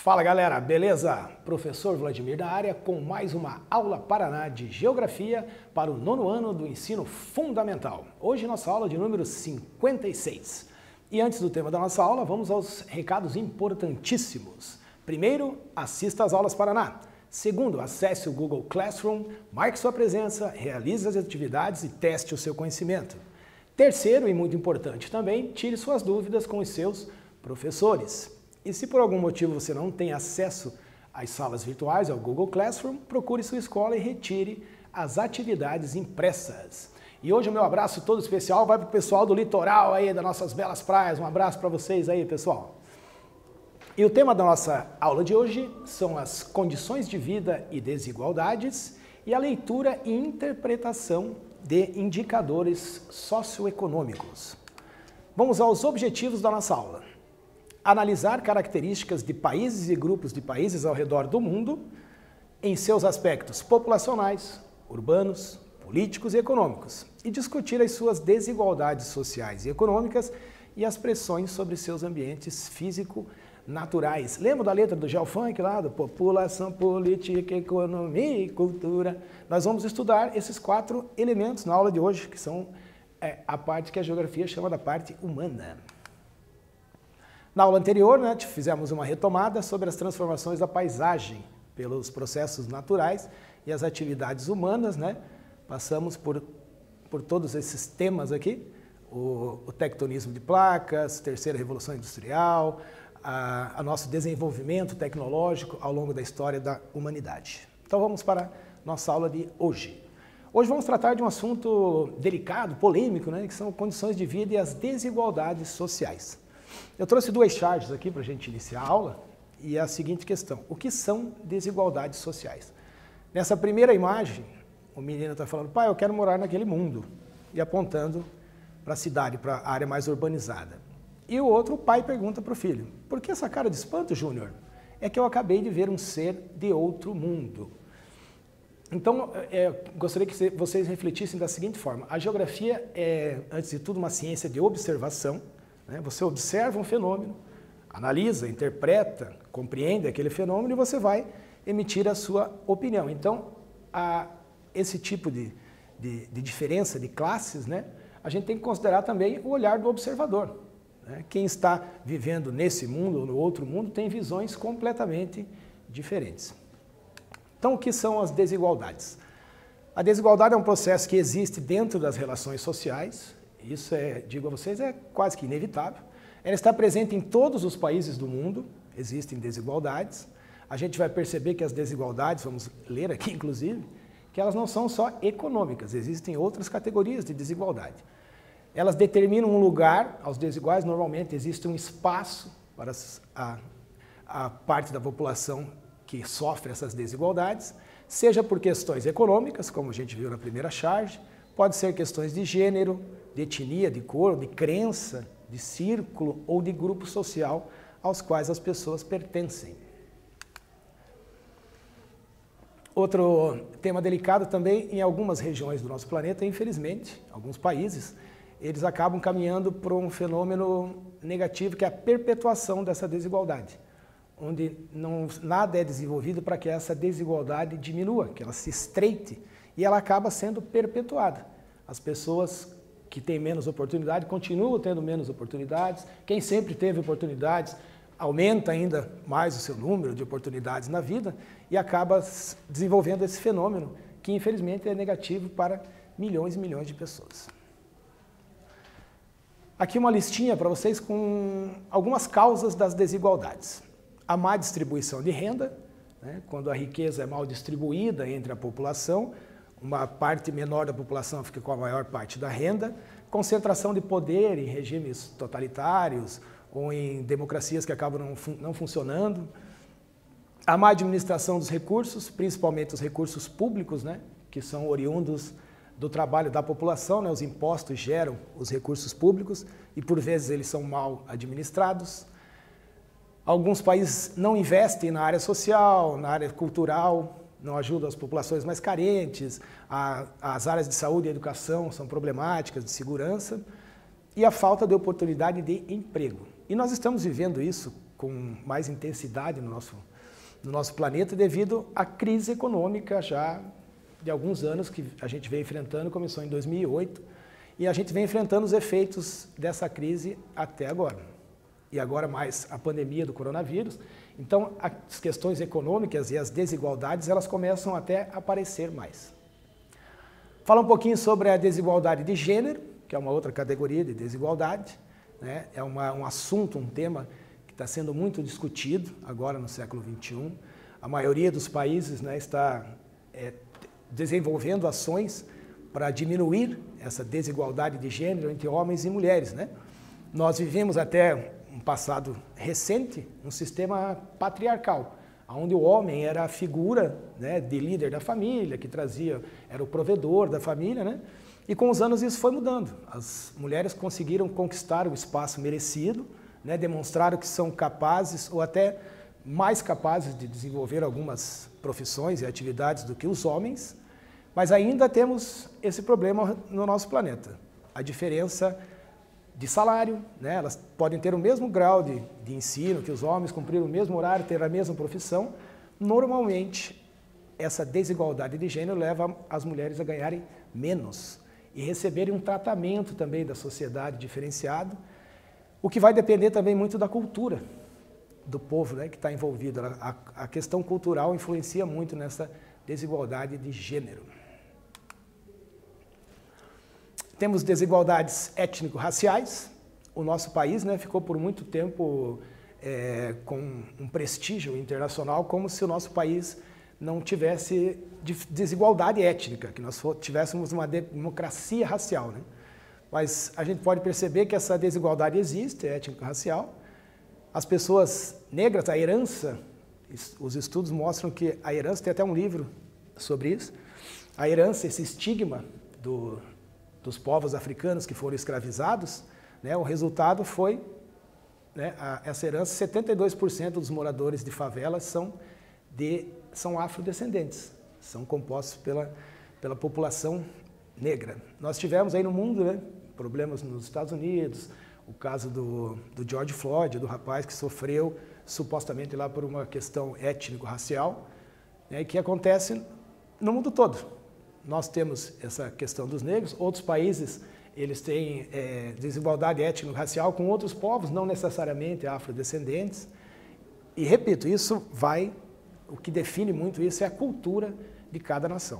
Fala galera, beleza? Professor Vladimir da área com mais uma aula Paraná de Geografia para o 9º ano do ensino fundamental. Hoje nossa aula de número 56. E antes do tema da nossa aula, vamos aos recados importantíssimos. Primeiro, assista às aulas Paraná. Segundo, acesse o Google Classroom, marque sua presença, realize as atividades e teste o seu conhecimento. Terceiro, e muito importante também, tire suas dúvidas com os seus professores. E se por algum motivo você não tem acesso às salas virtuais, ao Google Classroom, procure sua escola e retire as atividades impressas. E hoje o meu abraço todo especial vai para o pessoal do litoral aí, das nossas belas praias. Um abraço para vocês aí, pessoal. E o tema da nossa aula de hoje são as condições de vida e desigualdades e a leitura e interpretação de indicadores socioeconômicos. Vamos aos objetivos da nossa aula. Analisar características de países e grupos de países ao redor do mundo em seus aspectos populacionais, urbanos, políticos e econômicos e discutir as suas desigualdades sociais e econômicas e as pressões sobre seus ambientes físico-naturais. Lembra da letra do Geofunk lá, do população, política, economia e cultura? Nós vamos estudar esses 4 elementos na aula de hoje, que são a parte que a geografia chama da parte humana. Na aula anterior, fizemos uma retomada sobre as transformações da paisagem pelos processos naturais e as atividades humanas, Passamos por todos esses temas aqui, o tectonismo de placas, terceira revolução industrial, a nosso desenvolvimento tecnológico ao longo da história da humanidade. Então vamos para a nossa aula de hoje. Hoje vamos tratar de um assunto delicado, polêmico, que são condições de vida e as desigualdades sociais. Eu trouxe 2 charts aqui para a gente iniciar a aula e é a seguinte questão: o que são desigualdades sociais? Nessa primeira imagem, o menino está falando, pai, eu quero morar naquele mundo, e apontando para a cidade, para a área mais urbanizada. E o outro, o pai pergunta para o filho, por que essa cara de espanto, Júnior? É que eu acabei de ver um ser de outro mundo. Então, gostaria que vocês refletissem da seguinte forma: a geografia é, antes de tudo, uma ciência de observação. Você observa um fenômeno, analisa, interpreta, compreende aquele fenômeno e você vai emitir a sua opinião. Então, esse tipo de diferença de classes, a gente tem que considerar também o olhar do observador. Quem está vivendo nesse mundo ou no outro mundo tem visões completamente diferentes. Então, o que são as desigualdades? A desigualdade é um processo que existe dentro das relações sociais. Isso, digo a vocês, é quase que inevitável. Ela está presente em todos os países do mundo, existem desigualdades. A gente vai perceber que as desigualdades, vamos ler aqui inclusive, que elas não são só econômicas, existem outras categorias de desigualdade. Elas determinam um lugar aos desiguais, normalmente existe um espaço para a parte da população que sofre essas desigualdades, seja por questões econômicas, como a gente viu na primeira charge, pode ser questões de gênero, de etnia, de cor, de crença, de círculo ou de grupo social aos quais as pessoas pertencem. Outro tema delicado também, em algumas regiões do nosso planeta, infelizmente, alguns países, eles acabam caminhando para um fenômeno negativo, que é a perpetuação dessa desigualdade, onde nada é desenvolvido para que essa desigualdade diminua, que ela se estreite, e ela acaba sendo perpetuada. As pessoas que têm menos oportunidade continuam tendo menos oportunidades, quem sempre teve oportunidades aumenta ainda mais o seu número de oportunidades na vida e acaba desenvolvendo esse fenômeno que infelizmente é negativo para milhões e milhões de pessoas. Aqui uma listinha para vocês com algumas causas das desigualdades. A má distribuição de renda, quando a riqueza é mal distribuída entre a população, uma parte menor da população fica com a maior parte da renda, concentração de poder em regimes totalitários ou em democracias que acabam não funcionando, a má administração dos recursos, principalmente os recursos públicos, que são oriundos do trabalho da população, os impostos geram os recursos públicos e por vezes eles são mal administrados. Alguns países não investem na área social, na área cultural, não ajudam as populações mais carentes, as áreas de saúde e educação são problemáticas, de segurança, e a falta de oportunidade de emprego. E nós estamos vivendo isso com mais intensidade no nosso planeta devido à crise econômica já de alguns anos que a gente vem enfrentando, começou em 2008, e a gente vem enfrentando os efeitos dessa crise até agora. E agora mais a pandemia do coronavírus. Então, as questões econômicas e as desigualdades, elas começam até a aparecer mais. Fala um pouquinho sobre a desigualdade de gênero, que é uma outra categoria de desigualdade, né? É um assunto, um tema que está sendo muito discutido agora no século XXI. A maioria dos países, né, está desenvolvendo ações para diminuir essa desigualdade de gênero entre homens e mulheres, né? Nós vivemos até um passado recente um sistema patriarcal, onde o homem era a figura, né, de líder da família, que era o provedor da família, né? E com os anos isso foi mudando. As mulheres conseguiram conquistar o espaço merecido, né, demonstraram que são capazes ou até mais capazes de desenvolver algumas profissões e atividades do que os homens, mas ainda temos esse problema no nosso planeta. A diferença de salário, né? Elas podem ter o mesmo grau de ensino que os homens, cumprir o mesmo horário, ter a mesma profissão. Normalmente, essa desigualdade de gênero leva as mulheres a ganharem menos e receberem um tratamento também da sociedade diferenciado, o que vai depender também muito da cultura do povo, né, que está envolvido. A questão cultural influencia muito nessa desigualdade de gênero. Temos desigualdades étnico-raciais. O nosso país, né, ficou por muito tempo com um prestígio internacional, como se o nosso país não tivesse desigualdade étnica, que nós tivéssemos uma democracia racial, né? Mas a gente pode perceber que essa desigualdade existe, étnico-racial. As pessoas negras, a herança, os estudos mostram que a herança, tem até um livro sobre isso, a herança, esse estigma dos povos africanos que foram escravizados, né, o resultado foi, né, essa herança, 72% dos moradores de favelas são afrodescendentes, são compostos pela população negra. Nós tivemos aí no mundo, né, problemas nos Estados Unidos, o caso do George Floyd, do rapaz que sofreu supostamente lá por uma questão étnico-racial, né, que acontece no mundo todo. Nós temos essa questão dos negros, outros países eles têm desigualdade étnico-racial com outros povos, não necessariamente afrodescendentes. E repito, o que define muito isso é a cultura de cada nação.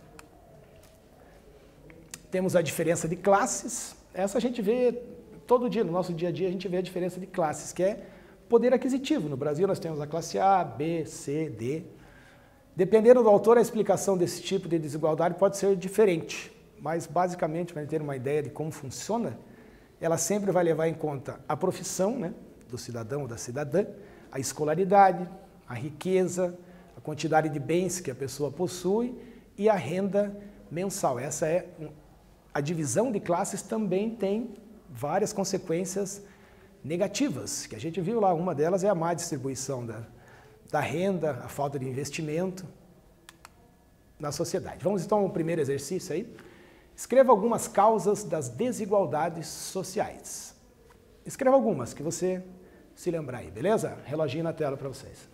Temos a diferença de classes, essa a gente vê todo dia, no nosso dia a dia a gente vê a diferença de classes, que é poder aquisitivo. No Brasil nós temos a classe A, B, C, D. Dependendo do autor, a explicação desse tipo de desigualdade pode ser diferente, mas basicamente, para ter uma ideia de como funciona, ela sempre vai levar em conta a profissão, né, do cidadão ou da cidadã, a escolaridade, a riqueza, a quantidade de bens que a pessoa possui e a renda mensal. Essa é a divisão de classes também tem várias consequências negativas, que a gente viu lá, uma delas é a má distribuição da renda, a falta de investimento na sociedade. Vamos então ao primeiro exercício aí. Escreva algumas causas das desigualdades sociais. Escreva algumas que você se lembrar aí, beleza? Reloginho na tela para vocês.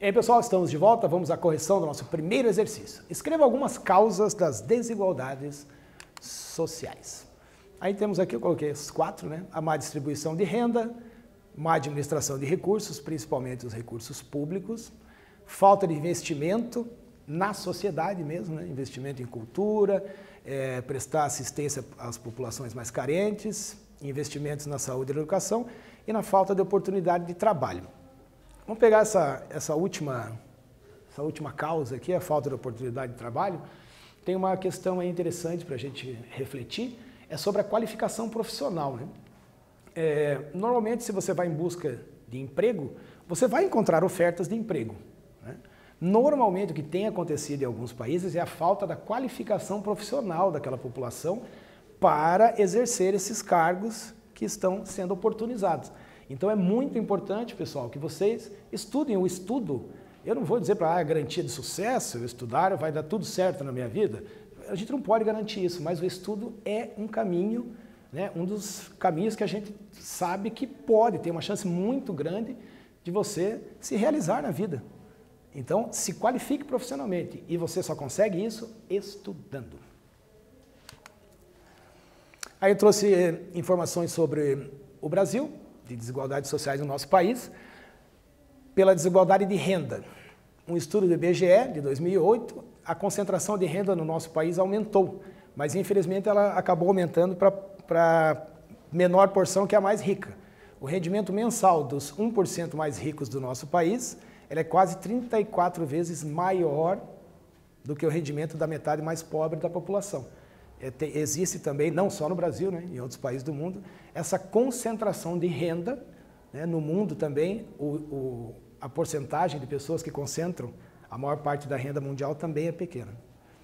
E aí, pessoal, estamos de volta. Vamos à correção do nosso primeiro exercício. Escreva algumas causas das desigualdades sociais. Aí temos aqui, eu coloquei os 4, né? A má distribuição de renda, má administração de recursos, principalmente os recursos públicos, falta de investimento na sociedade mesmo, né? Investimento em cultura, prestar assistência às populações mais carentes, investimentos na saúde e na educação e na falta de oportunidade de trabalho. Vamos pegar essa última causa aqui, a falta de oportunidade de trabalho. Tem uma questão aí interessante para a gente refletir, é sobre a qualificação profissional, né? Normalmente, se você vai em busca de emprego, você vai encontrar ofertas de emprego, né? Normalmente, o que tem acontecido em alguns países é a falta da qualificação profissional daquela população para exercer esses cargos que estão sendo oportunizados. Então é muito importante, pessoal, que vocês estudem. O estudo, eu não vou dizer para garantia de sucesso, eu estudar vai dar tudo certo na minha vida. A gente não pode garantir isso, mas o estudo é um caminho, né, um dos caminhos que a gente sabe que pode ter uma chance muito grande de você se realizar na vida. Então, se qualifique profissionalmente e você só consegue isso estudando. Aí eu trouxe informações sobre o Brasil, de desigualdades sociais no nosso país, pela desigualdade de renda. Um estudo do IBGE, de 2008, a concentração de renda no nosso país aumentou, mas infelizmente ela acabou aumentando para menor porção, que é a mais rica. O rendimento mensal dos 1% mais ricos do nosso país, ele é quase 34 vezes maior do que o rendimento da metade mais pobre da população. Existe também, não só no Brasil, né, em outros países do mundo, essa concentração de renda, né, no mundo também, a porcentagem de pessoas que concentram a maior parte da renda mundial também é pequena.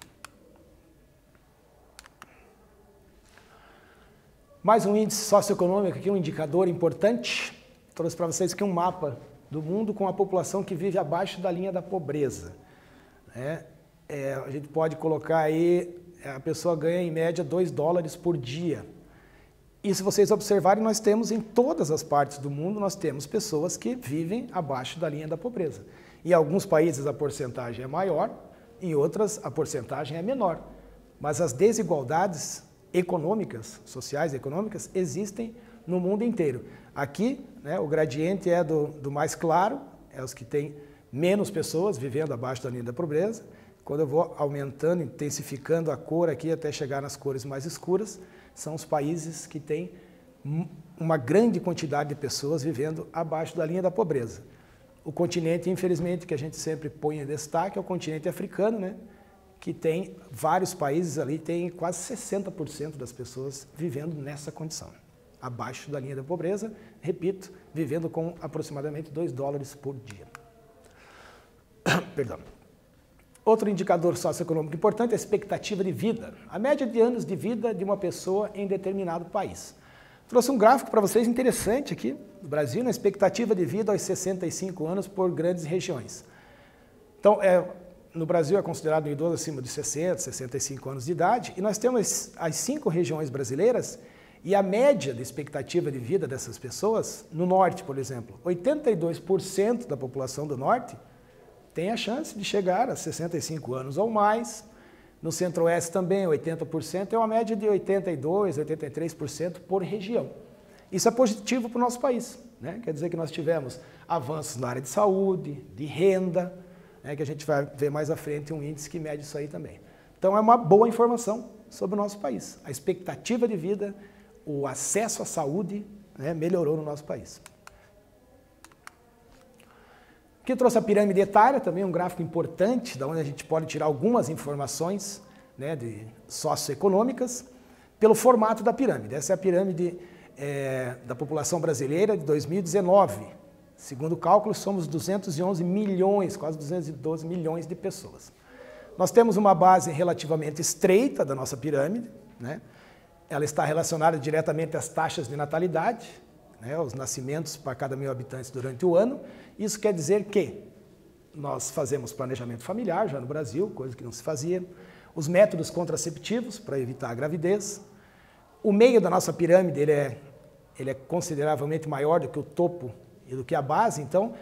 Mais um índice socioeconômico aqui, um indicador importante. Trouxe para vocês aqui um mapa do mundo com a população que vive abaixo da linha da pobreza, né? A gente pode colocar aí, a pessoa ganha em média $2 por dia. E se vocês observarem, nós temos em todas as partes do mundo, nós temos pessoas que vivem abaixo da linha da pobreza. Em alguns países a porcentagem é maior, em outras a porcentagem é menor. Mas as desigualdades econômicas, sociais e econômicas, existem no mundo inteiro. Aqui, né, o gradiente é do mais claro, é os que têm menos pessoas vivendo abaixo da linha da pobreza. Quando eu vou aumentando, intensificando a cor aqui até chegar nas cores mais escuras, são os países que têm uma grande quantidade de pessoas vivendo abaixo da linha da pobreza. O continente, infelizmente, que a gente sempre põe em destaque é o continente africano, né? Que tem vários países ali, tem quase 60% das pessoas vivendo nessa condição, abaixo da linha da pobreza, repito, vivendo com aproximadamente $2 por dia. Perdão. Outro indicador socioeconômico importante é a expectativa de vida, a média de anos de vida de uma pessoa em determinado país. Trouxe um gráfico para vocês interessante aqui, do Brasil, na expectativa de vida aos 65 anos por grandes regiões. Então, no Brasil é considerado um idoso acima de 60, 65 anos de idade, e nós temos as 5 regiões brasileiras, e a média de expectativa de vida dessas pessoas, no norte, por exemplo, 82% da população do norte tem a chance de chegar a 65 anos ou mais. No centro-oeste também, 80%, é uma média de 82%, 83% por região. Isso é positivo para o nosso país, né? Quer dizer que nós tivemos avanços na área de saúde, de renda, né? Que a gente vai ver mais à frente um índice que mede isso aí também. Então é uma boa informação sobre o nosso país. A expectativa de vida, o acesso à saúde, né, melhorou no nosso país. Aqui eu trouxe a pirâmide etária, também um gráfico importante, da onde a gente pode tirar algumas informações, né, socioeconômicas, pelo formato da pirâmide. Essa é a pirâmide da população brasileira de 2019. Segundo o cálculo, somos 211 milhões, quase 212 milhões de pessoas. Nós temos uma base relativamente estreita da nossa pirâmide, né? Ela está relacionada diretamente às taxas de natalidade, né, os nascimentos para cada 1.000 habitantes durante o ano. Isso quer dizer que nós fazemos planejamento familiar já no Brasil, coisa que não se fazia, os métodos contraceptivos para evitar a gravidez. O meio da nossa pirâmide ele é consideravelmente maior do que o topo e do que a base, então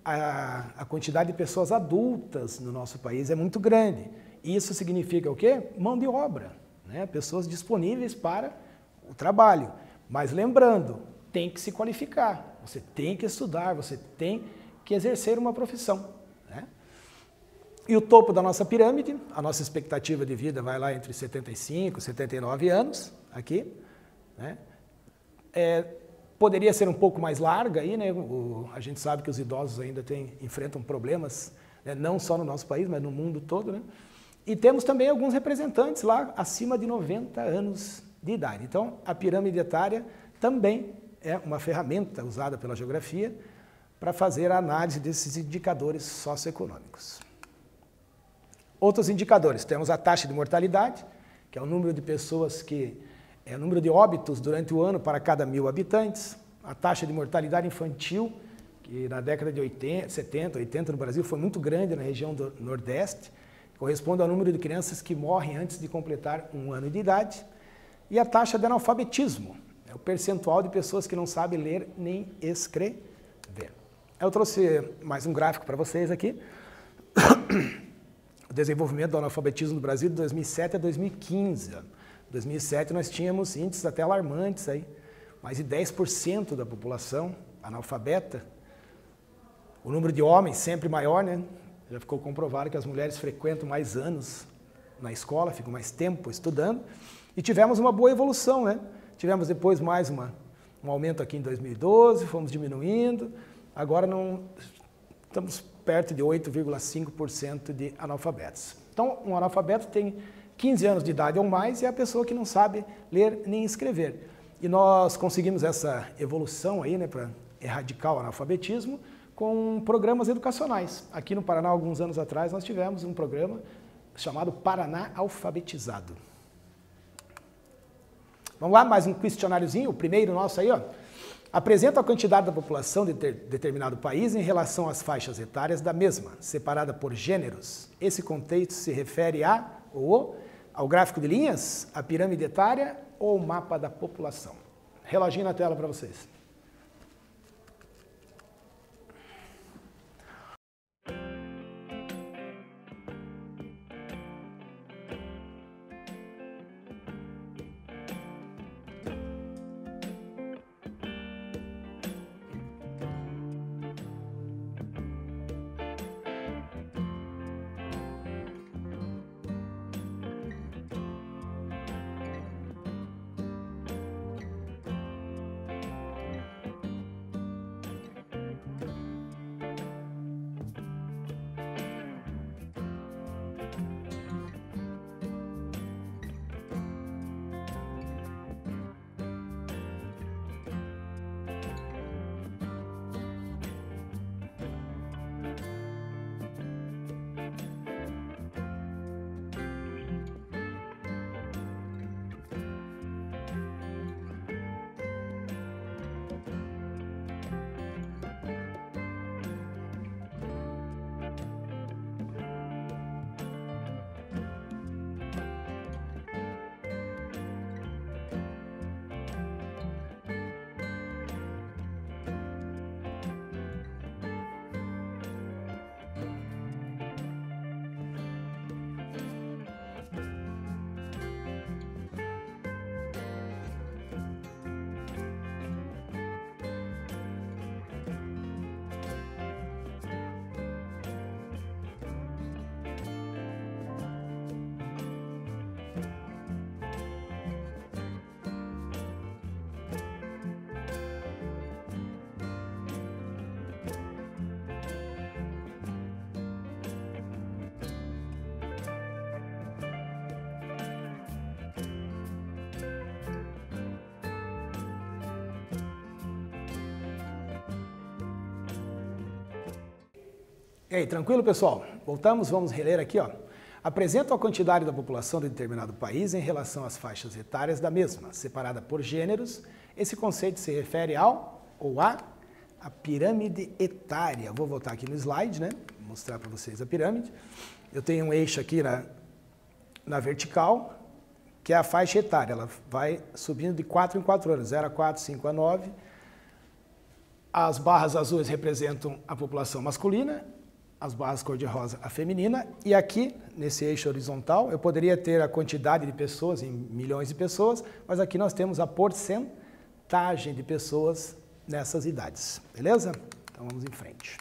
a quantidade de pessoas adultas no nosso país é muito grande. Isso significa o quê? Mão de obra, né? Pessoas disponíveis para o trabalho. Mas lembrando, tem que se qualificar, você tem que estudar, você tem que exercer uma profissão, né? E o topo da nossa pirâmide, a nossa expectativa de vida vai lá entre 75 e 79 anos, aqui, né? Poderia ser um pouco mais larga aí, né? A gente sabe que os idosos ainda enfrentam problemas, né? Não só no nosso país, mas no mundo todo, né? E temos também alguns representantes lá acima de 90 anos de idade. Então, a pirâmide etária também é uma ferramenta usada pela geografia para fazer a análise desses indicadores socioeconômicos. Outros indicadores, temos a taxa de mortalidade, que é o número de pessoas o número de óbitos durante o ano para cada 1000 habitantes, a taxa de mortalidade infantil, que na década de 70, 80 no Brasil foi muito grande na região do Nordeste, corresponde ao número de crianças que morrem antes de completar 1 ano de idade, e a taxa de analfabetismo, é o percentual de pessoas que não sabem ler nem escrever. Eu trouxe mais um gráfico para vocês aqui. O desenvolvimento do analfabetismo no Brasil de 2007 a 2015. Em 2007 nós tínhamos índices até alarmantes, aí, mais de 10% da população analfabeta. O número de homens sempre maior, né? Já ficou comprovado que as mulheres frequentam mais anos na escola, ficam mais tempo estudando. E tivemos uma boa evolução, né? Tivemos depois mais um aumento aqui em 2012, fomos diminuindo. Agora estamos perto de 8,5% de analfabetos. Então, um analfabeto tem 15 anos de idade ou mais e é a pessoa que não sabe ler nem escrever. E nós conseguimos essa evolução aí, né, para erradicar o analfabetismo com programas educacionais. Aqui no Paraná, alguns anos atrás, nós tivemos um programa chamado Paraná Alfabetizado. Vamos lá, mais um questionáriozinho, o primeiro nosso aí, ó. Apresenta a quantidade da população de determinado país em relação às faixas etárias da mesma, separada por gêneros. Esse contexto se refere ao gráfico de linhas, a pirâmide etária ou o mapa da população. Reloginho na tela para vocês. E aí, tranquilo, pessoal? Voltamos, vamos reler aqui, ó. Apresenta a quantidade da população de determinado país em relação às faixas etárias da mesma, separada por gêneros. Esse conceito se refere a pirâmide etária. Vou voltar aqui no slide, né? Vou mostrar para vocês a pirâmide. Eu tenho um eixo aqui na vertical, que é a faixa etária. Ela vai subindo de 4 em 4 anos, 0 a 4, 5 a 9. As barras azuis representam a população masculina, as barras cor-de-rosa a feminina, e aqui, nesse eixo horizontal, eu poderia ter a quantidade de pessoas, em milhões de pessoas, mas aqui nós temos a porcentagem de pessoas nessas idades, beleza? Então vamos em frente.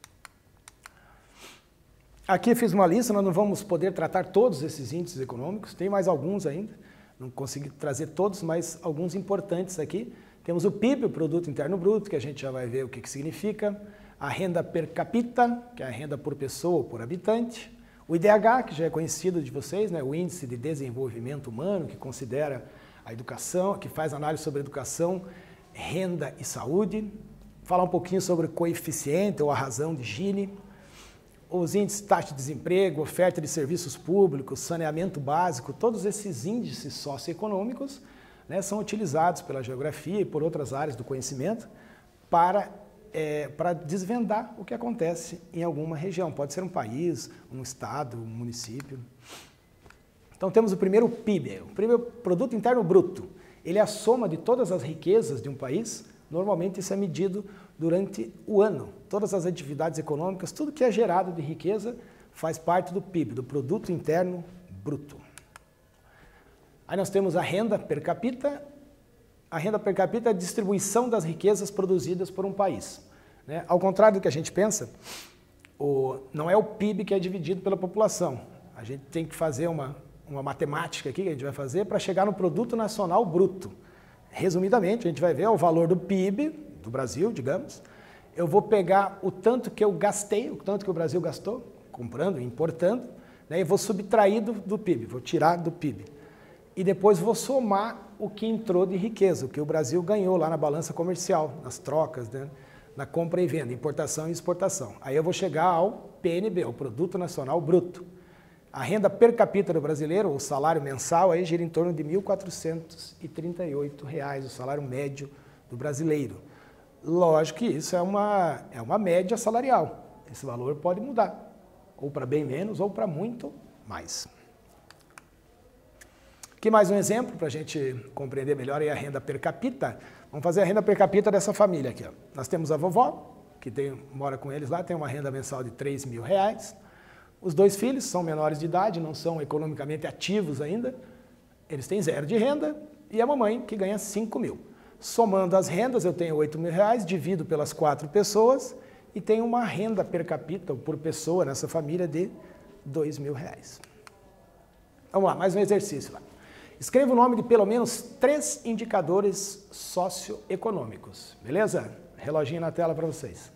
Aqui fiz uma lista, nós não vamos poder tratar todos esses índices econômicos, tem mais alguns ainda, não consegui trazer todos, mas alguns importantes aqui. Temos o PIB, o Produto Interno Bruto, que a gente já vai ver o que significa, a renda per capita, que é a renda por pessoa ou por habitante, o IDH, que já é conhecido de vocês, né, o Índice de Desenvolvimento Humano, que considera a educação, que faz análise sobre educação, renda e saúde, falar um pouquinho sobre o coeficiente ou a razão de Gini, os índices de taxa de desemprego, oferta de serviços públicos, saneamento básico, todos esses índices socioeconômicos, né, são utilizados pela geografia e por outras áreas do conhecimento para desvendar o que acontece em alguma região. Pode ser um país, um estado, um município. Então temos o primeiro PIB, o primeiro Produto Interno Bruto. Ele é a soma de todas as riquezas de um país. Normalmente isso é medido durante o ano. Todas as atividades econômicas, tudo que é gerado de riqueza faz parte do PIB, do Produto Interno Bruto. Aí nós temos a renda per capita. A renda per capita é a distribuição das riquezas produzidas por um país, né? Ao contrário do que a gente pensa, não é o PIB que é dividido pela população. A gente tem que fazer uma matemática aqui que a gente vai fazer para chegar no Produto Nacional Bruto. Resumidamente, a gente vai ver o valor do PIB do Brasil, digamos. Eu vou pegar o tanto que eu gastei, o tanto que o Brasil gastou, comprando e importando, né? E vou subtrair do PIB, vou tirar do PIB. E depois vou somar o que entrou de riqueza, o que o Brasil ganhou lá na balança comercial, nas trocas, né? Na compra e venda, importação e exportação. Aí eu vou chegar ao PNB, ao Produto Nacional Bruto. A renda per capita do brasileiro, o salário mensal, aí gira em torno de R$ 1.438, o salário médio do brasileiro. Lógico que isso é uma média salarial. Esse valor pode mudar, ou para bem menos, ou para muito mais. Aqui mais um exemplo para a gente compreender melhor aí a renda per capita. Vamos fazer a renda per capita dessa família aqui, ó. Nós temos a vovó, que mora com eles lá, tem uma renda mensal de R$ 3.000. Os dois filhos são menores de idade, não são economicamente ativos ainda. Eles têm 0 de renda. E a mamãe, que ganha 5.000. Somando as rendas, eu tenho R$ 8.000, divido pelas 4 pessoas e tenho uma renda per capita, ou por pessoa, nessa família de R$ 2.000. Vamos lá, mais um exercício lá. Escreva o nome de pelo menos 3 indicadores socioeconômicos, beleza? Reloginho na tela para vocês.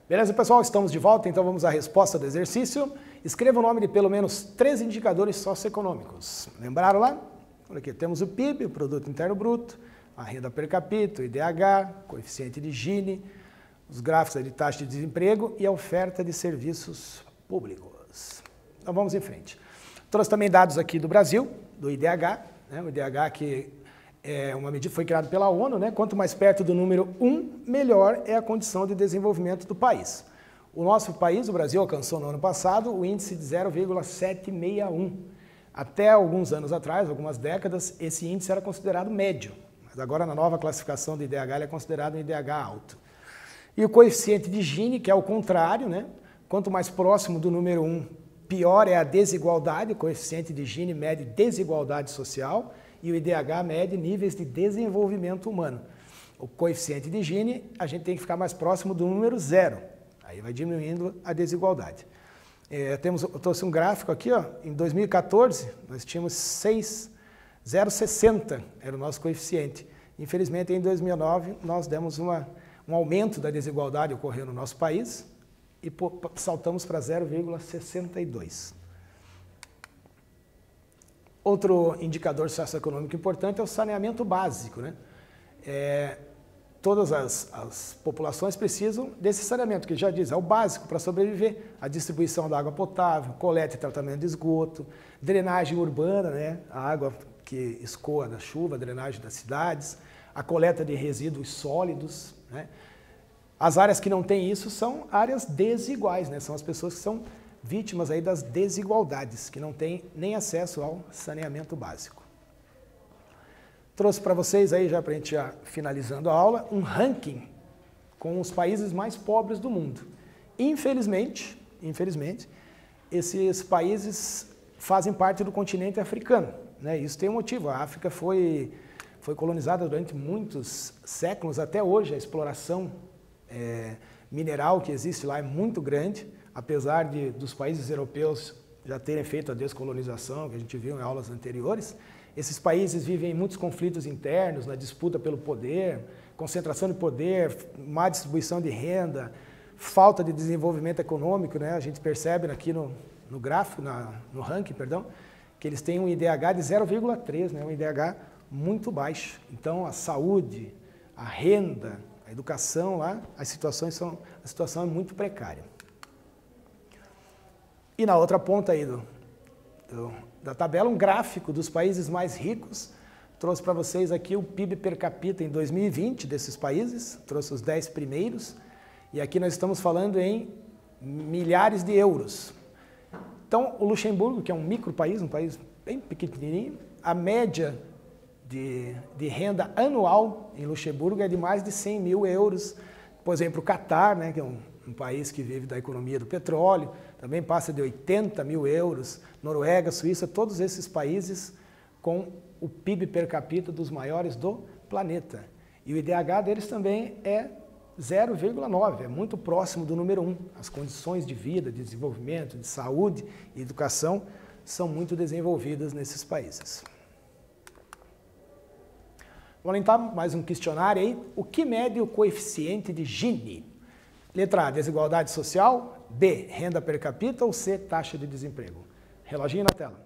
Beleza, pessoal? Estamos de volta, então vamos à resposta do exercício. Escreva o nome de pelo menos 3 indicadores socioeconômicos. Lembraram lá? Olha aqui, temos o PIB, o Produto Interno Bruto, a renda per capita, o IDH, coeficiente de Gini, os gráficos de taxa de desemprego e a oferta de serviços públicos. Então vamos em frente. Trouxe também dados aqui do Brasil, do IDH, né? O IDH que é uma medida que foi criada pela ONU, né? Quanto mais perto do número 1, melhor é a condição de desenvolvimento do país. O nosso país, o Brasil, alcançou no ano passado o índice de 0,761. Até alguns anos atrás, algumas décadas, esse índice era considerado médio, mas agora na nova classificação do IDH ele é considerado um IDH alto. E o coeficiente de Gini, que é o contrário, né? Quanto mais próximo do número 1, pior é a desigualdade, o coeficiente de Gini mede desigualdade social, e o IDH mede níveis de desenvolvimento humano. O coeficiente de Gini, a gente tem que ficar mais próximo do número 0. Aí vai diminuindo a desigualdade. Eu trouxe um gráfico aqui, ó. Em 2014, nós tínhamos 0,60 era o nosso coeficiente. Infelizmente, em 2009, nós demos um aumento da desigualdade ocorreu no nosso país e saltamos para 0,62. Outro indicador socioeconômico importante é o saneamento básico, né? Todas as populações precisam desse saneamento, que já diz, é o básico para sobreviver. A distribuição da água potável, coleta e tratamento de esgoto, drenagem urbana, né? A água que escoa da chuva, a drenagem das cidades, a coleta de resíduos sólidos, né? As áreas que não têm isso são áreas desiguais, né? São as pessoas que são vítimas aí das desigualdades, que não têm nem acesso ao saneamento básico. Trouxe para vocês aí, já para a gente ir finalizando a aula, um ranking com os países mais pobres do mundo. Infelizmente, esses países fazem parte do continente africano, né? Isso tem um motivo, a África foi colonizada durante muitos séculos, até hoje a exploração mineral que existe lá é muito grande, apesar dos países europeus já terem feito a descolonização, que a gente viu em aulas anteriores. Esses países vivem em muitos conflitos internos, na disputa pelo poder, concentração de poder, má distribuição de renda, falta de desenvolvimento econômico, né? A gente percebe aqui no gráfico, no ranking, perdão, que eles têm um IDH de 0,3, né? Um IDH muito baixo. Então, a saúde, a renda, a educação lá, a situação é muito precária. E na outra ponta aí da tabela, um gráfico dos países mais ricos. Trouxe para vocês aqui o PIB per capita em 2020 desses países, trouxe os 10 primeiros, e aqui nós estamos falando em milhares de euros. Então, o Luxemburgo, que é um micro país, um país bem pequenininho, a média de renda anual em Luxemburgo é de mais de 100 mil euros. Por exemplo, o Catar, né, que é um país que vive da economia do petróleo, também passa de 80 mil euros. Noruega, Suíça, todos esses países com o PIB per capita dos maiores do planeta. E o IDH deles também é 0,9, é muito próximo do número 1. As condições de vida, de desenvolvimento, de saúde e educação são muito desenvolvidas nesses países. Vamos tentar mais um questionário aí. O que mede o coeficiente de Gini? Letra A, desigualdade social. B, renda per capita. Ou C, taxa de desemprego. Reloginho na tela.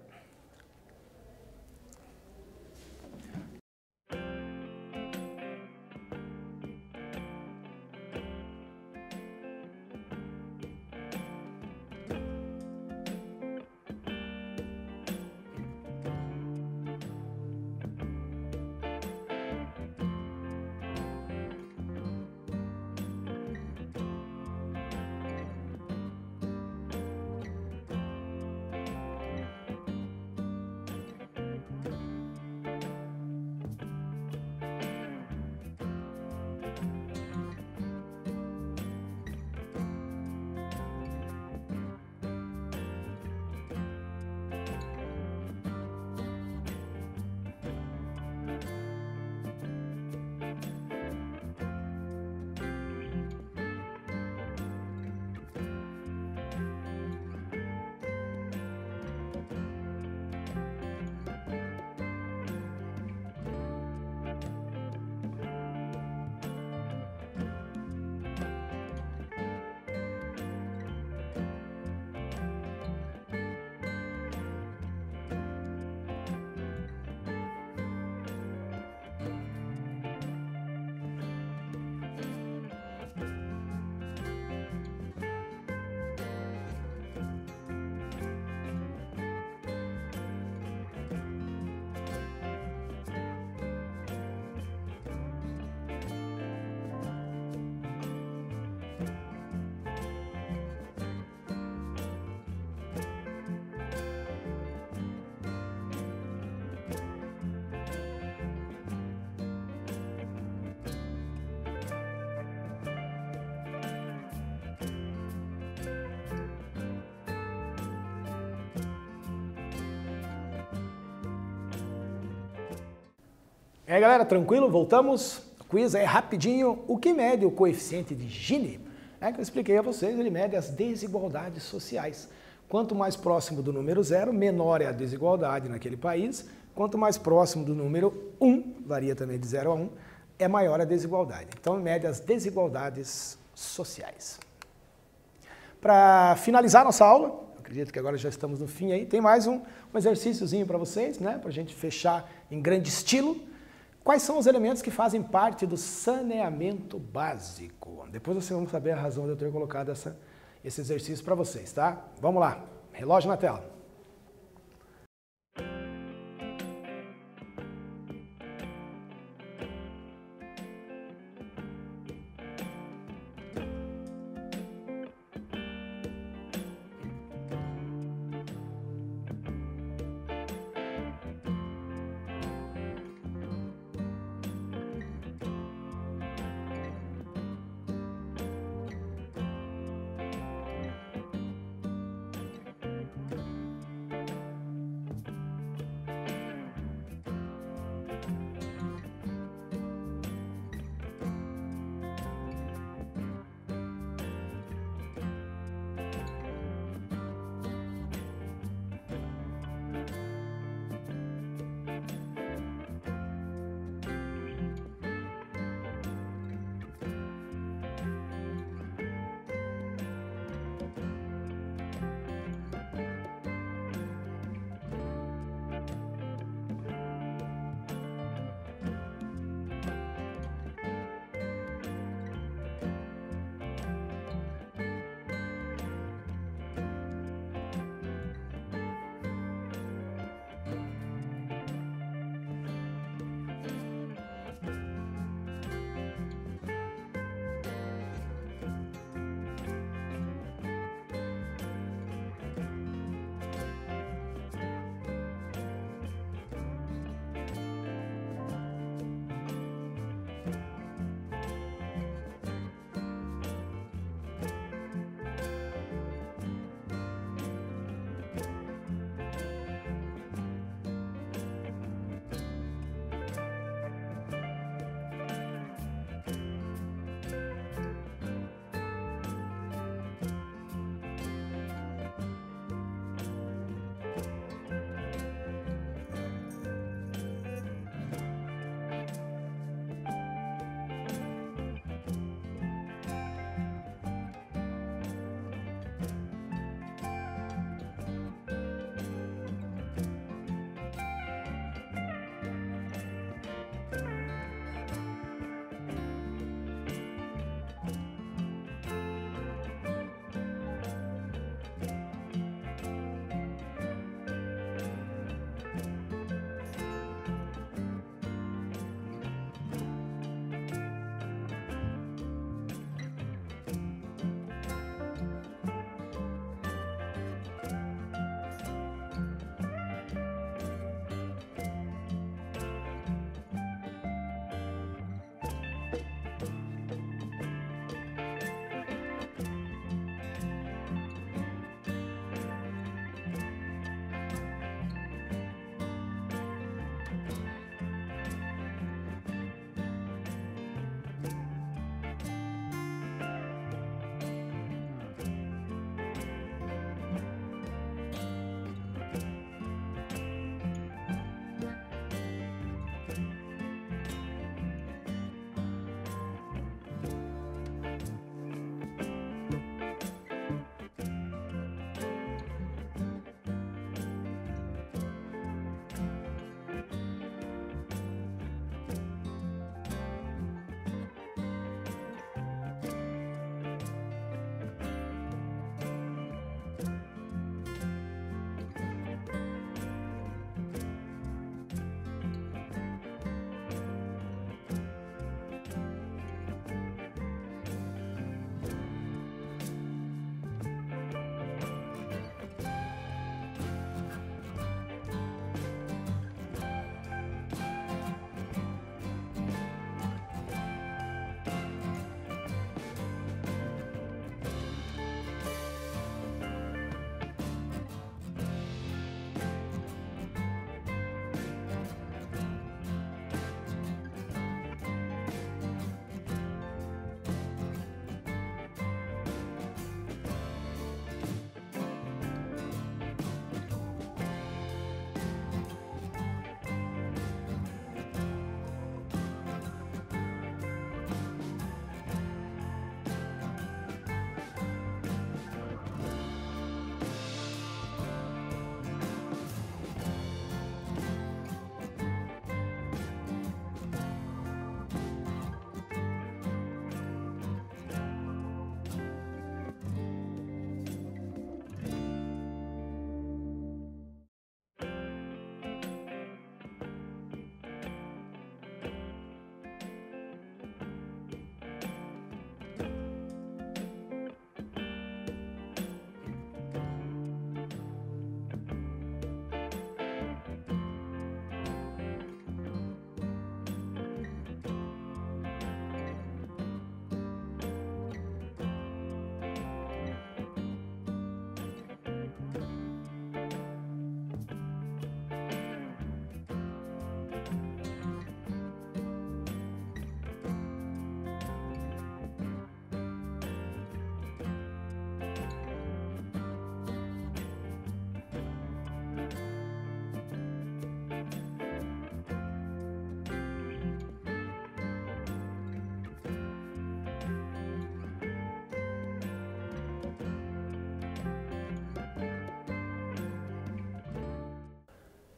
E aí, galera, tranquilo? Voltamos? O quiz é rapidinho. O que mede o coeficiente de Gini? É que eu expliquei a vocês, ele mede as desigualdades sociais. Quanto mais próximo do número 0, menor é a desigualdade naquele país. Quanto mais próximo do número 1, varia também de 0 a 1, é maior a desigualdade. Então, mede as desigualdades sociais. Para finalizar nossa aula, acredito que agora já estamos no fim aí, tem mais um exercíciozinho para vocês, né? Para a gente fechar em grande estilo. Quais são os elementos que fazem parte do saneamento básico? Depois vocês vão saber a razão de eu ter colocado esse exercício para vocês, tá? Vamos lá, relógio na tela.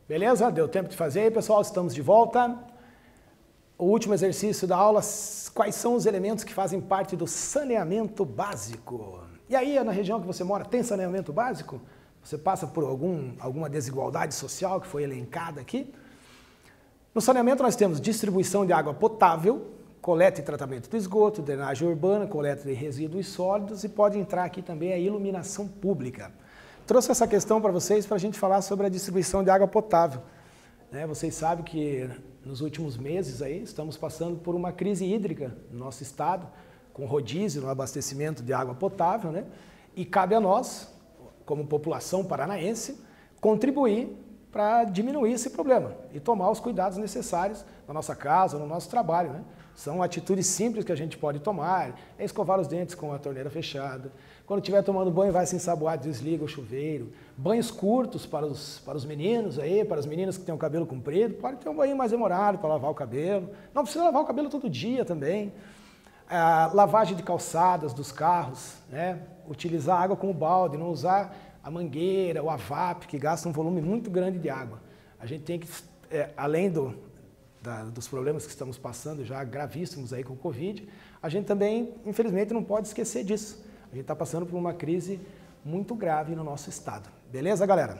Beleza? Deu tempo de fazer aí, pessoal? Estamos de volta. O último exercício da aula, quais são os elementos que fazem parte do saneamento básico? E aí, na região que você mora, tem saneamento básico? Você passa por alguma desigualdade social que foi elencada aqui? No saneamento nós temos distribuição de água potável, coleta e tratamento do esgoto, drenagem urbana, coleta de resíduos sólidos e pode entrar aqui também a iluminação pública. Trouxe essa questão para vocês para a gente falar sobre a distribuição de água potável. Vocês sabem que nos últimos meses aí estamos passando por uma crise hídrica no nosso estado, com rodízio no abastecimento de água potável, né? E cabe a nós, como população paranaense, contribuir para diminuir esse problema e tomar os cuidados necessários na nossa casa, no nosso trabalho, né? São atitudes simples que a gente pode tomar, é escovar os dentes com a torneira fechada, quando estiver tomando banho vai se ensaboar, desliga o chuveiro, banhos curtos para os meninos aí, para as meninas que têm o cabelo comprido, pode ter um banho mais demorado para lavar o cabelo, não precisa lavar o cabelo todo dia também, lavagem de calçadas dos carros, né? Utilizar água como balde, não usar a mangueira ou a VAP, que gasta um volume muito grande de água. A gente tem que, além dos problemas que estamos passando já gravíssimos aí com o Covid, a gente também, infelizmente, não pode esquecer disso. A gente está passando por uma crise muito grave no nosso estado. Beleza, galera?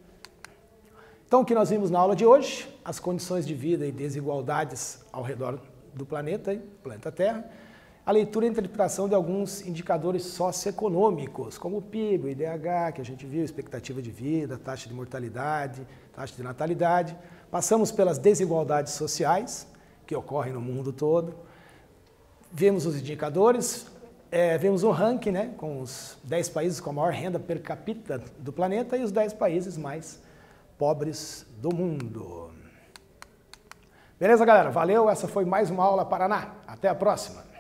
Então, o que nós vimos na aula de hoje, as condições de vida e desigualdades ao redor do planeta Terra, a leitura e interpretação de alguns indicadores socioeconômicos, como o PIB, o IDH, que a gente viu, expectativa de vida, taxa de mortalidade, taxa de natalidade. Passamos pelas desigualdades sociais que ocorrem no mundo todo. Vemos os indicadores, vemos um ranking, né, com os 10 países com a maior renda per capita do planeta e os 10 países mais pobres do mundo. Beleza, galera? Valeu, essa foi mais uma aula Paraná. Até a próxima!